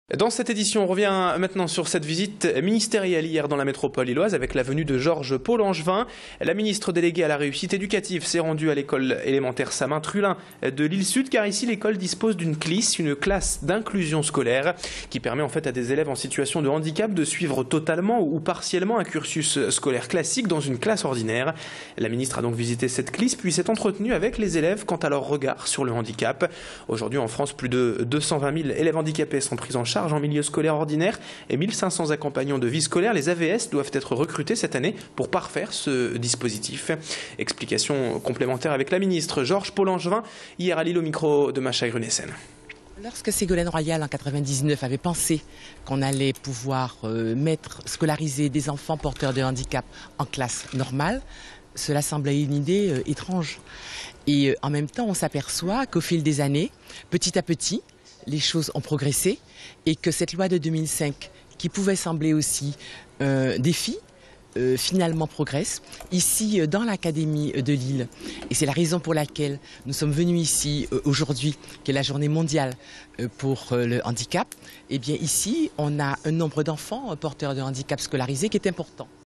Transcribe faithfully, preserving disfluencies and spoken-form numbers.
Dans cette édition, on revient maintenant sur cette visite ministérielle hier dans la métropole lilloise avec la venue de Georges Paul-Langevin. La ministre déléguée à la réussite éducative s'est rendue à l'école élémentaire Samin-Trulin de l'Île-Sud, car ici l'école dispose d'une C L I S, une classe d'inclusion scolaire, qui permet en fait à des élèves en situation de handicap de suivre totalement ou partiellement un cursus scolaire classique dans une classe ordinaire. La ministre a donc visité cette C L I S puis s'est entretenue avec les élèves quant à leur regard sur le handicap. Aujourd'hui en France, plus de deux cent vingt mille élèves handicapés sont pris en charge en milieu scolaire ordinaire et mille cinq cents accompagnants de vie scolaire. Les A V S doivent être recrutés cette année pour parfaire ce dispositif. Explication complémentaire avec la ministre Georges Paul-Langevin hier à Lille au micro de Macha Grunessen. Lorsque Ségolène Royal en quatre-vingt-dix-neuf avait pensé qu'on allait pouvoir euh, mettre, scolariser des enfants porteurs de handicap en classe normale, cela semblait une idée euh, étrange. Et euh, en même temps, on s'aperçoit qu'au fil des années, petit à petit, les choses ont progressé et que cette loi de deux mille cinq, qui pouvait sembler aussi un défi, euh, finalement progresse. Ici, dans l'Académie de Lille, et c'est la raison pour laquelle nous sommes venus ici euh, aujourd'hui, qui est la journée mondiale euh, pour euh, le handicap, et bien ici, on a un nombre d'enfants porteurs de handicap scolarisés qui est important.